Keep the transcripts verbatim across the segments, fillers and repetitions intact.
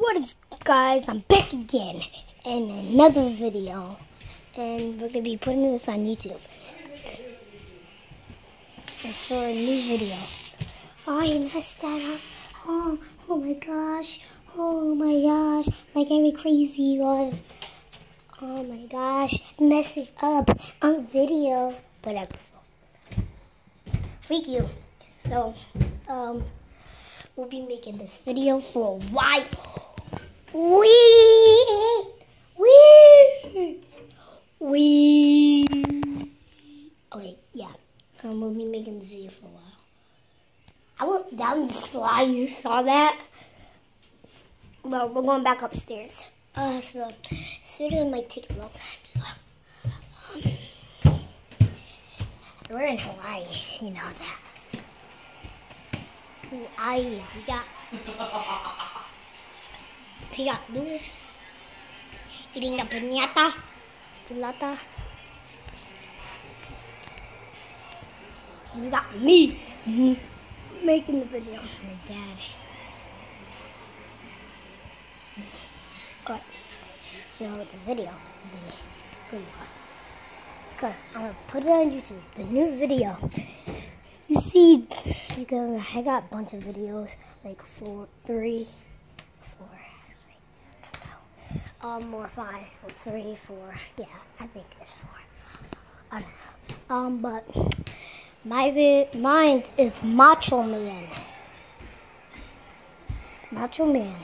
What is guys, I'm back again in another video, and we're going to be putting this on YouTube. It's for a new video. Oh, I messed that up. Oh, oh my gosh. Oh my gosh. Like every crazy one. Oh my gosh. Mess it up on video. Whatever. Freak you. So, um, we'll be making this video for a while. Wee! Wee! Wee! Oh wait, yeah. Um, we'll be making this video for a while. I went down the slide, you saw that? But we're going back upstairs. Uh, so, this video might take a long time to um, we're in Hawaii, you know that. Hawaii, we got... We got Louis eating the piñata, pilata. We got me making the video. My dad. Alright, so the video will be pretty awesome because I'm gonna put it on YouTube. The new video. You see, you can. I got a bunch of videos, like four, three, four. Um, or five, or three, four. Yeah, I think it's four. I don't know. Um, but my vid, mine is Macho Man. Macho Man.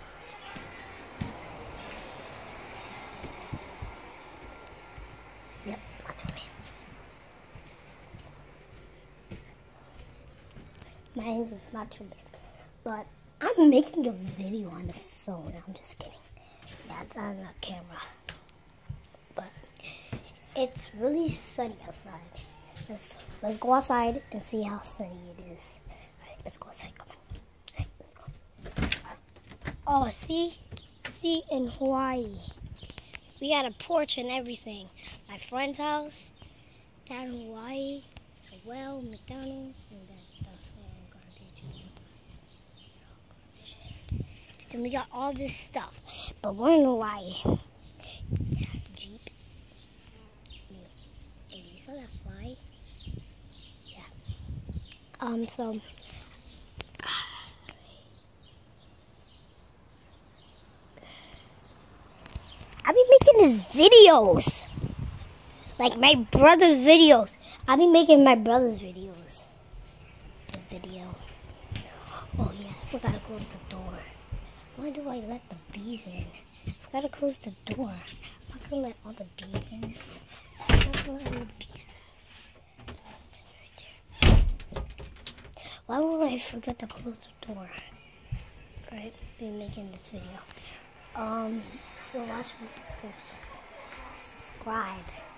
Yep, Macho Man. Mine is Macho Man. But I'm making a video on the phone. I'm just kidding. That's on the camera. But it's really sunny outside. Let's let's go outside and see how sunny it is. Alright, let's go outside. Come on. Alright, let's go. Oh, see? See in Hawaii. We got a porch and everything. My friend's house down in Hawaii. A well, McDonald's, and that stuff. And garbage. Then we got all this stuff. But we're in Hawaii. Yeah, Jeep. Hey, you saw that fly? Yeah. Um, so. I've been making these videos. Like my brother's videos. I've been making my brother's videos. It's a video. Oh, yeah, I forgot to close the door. Why do I let the bees in? I gotta close the door. I'm not gonna let all the bees in. I'm not gonna let all the bees in. Why will I forget to close the door? Alright, be making this video. Um, if you're watching, subscribe. Subscribe.